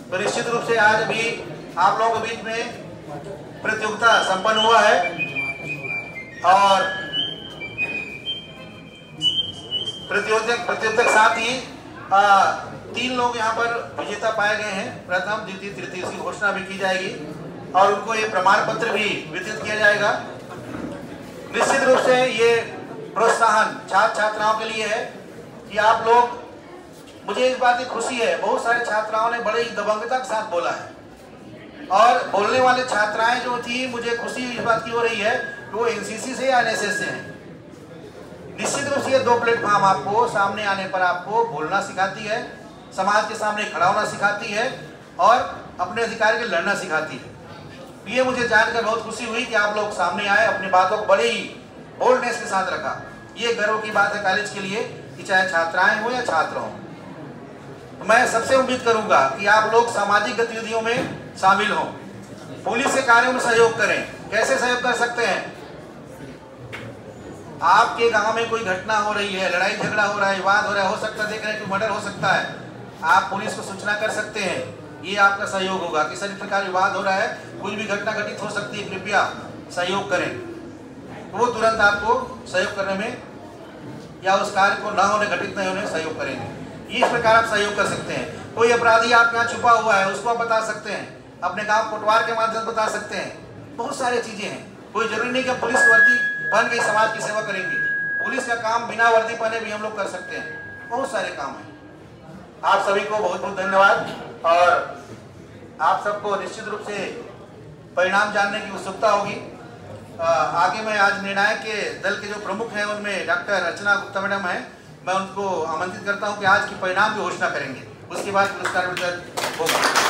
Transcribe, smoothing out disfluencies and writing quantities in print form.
तो निश्चित रूप से आज अभी आप लोगों के बीच में प्रतियोगिता संपन्न हुआ है और प्रतियोगिता के साथ ही 3 लोग यहाँ पर विजेता पाए गए हैं। प्रथम, द्वितीय, तृतीय, इसकी घोषणा भी की जाएगी और उनको ये प्रमाण पत्र भी वितरित किया जाएगा। निश्चित रूप से ये प्रोत्साहन छात्र छात्राओं के लिए है कि आप लोग, मुझे इस बात की खुशी है, बहुत सारे छात्राओं ने बड़े ही दबंगता के साथ बोला है और बोलने वाले छात्राएं जो थी, मुझे खुशी इस बात की हो रही है कि वो एनसीसी से या एनएसएस से हैं। निश्चित रूप से ये 2 प्लेटफॉर्म आपको सामने आने पर आपको बोलना सिखाती है, समाज के सामने खड़ा होना सिखाती है और अपने अधिकार के लड़ना सिखाती है। ये मुझे जानकर बहुत खुशी हुई कि आप लोग सामने आए, अपनी बातों को बड़े ही बोल्डनेस के साथ रखा। ये गर्व की बात है कॉलेज के लिए कि चाहे छात्राएं हो या छात्र हो। तो मैं सबसे उम्मीद करूंगा कि आप लोग सामाजिक गतिविधियों में शामिल हों, पुलिस के कार्यों में सहयोग करें। कैसे सहयोग कर सकते हैं? आपके गांव में कोई घटना हो रही है, लड़ाई झगड़ा हो रहा है, विवाद हो रहा है, हो सकता है, देख रहे हैं कि मर्डर हो सकता है, आप पुलिस को सूचना कर सकते हैं। ये आपका सहयोग होगा। किसी प्रकार विवाद हो रहा है, कोई भी घटना घटित हो सकती है, कृपया सहयोग करें। वो तुरंत आपको सहयोग करने में या उस कार्य को न होने, घटित नहीं होने सहयोग करेंगे। इस प्रकार आप सहयोग कर सकते हैं। कोई अपराधी आपके यहाँ छुपा हुआ है, उसको आप बता सकते हैं, अपने गाँव कोटवार के माध्यम से बता सकते हैं। बहुत सारी चीजें हैं। कोई जरूरी नहीं कि पुलिस वर्दी पहन के समाज की सेवा करेंगे। पुलिस का काम बिना वर्दी पहने भी हम लोग कर सकते हैं। बहुत सारे काम हैं। आप सभी को बहुत बहुत धन्यवाद और आप सबको निश्चित रूप से परिणाम जानने की उत्सुकता होगी। आगे मैं आज निर्णायक के दल के जो प्रमुख हैं उनमें डॉक्टर रचना गुप्ता मैडम हैं, मैं उनको आमंत्रित करता हूं कि आज की परिणाम की घोषणा करेंगे। उसके बाद पुरस्कार वितरण होगा।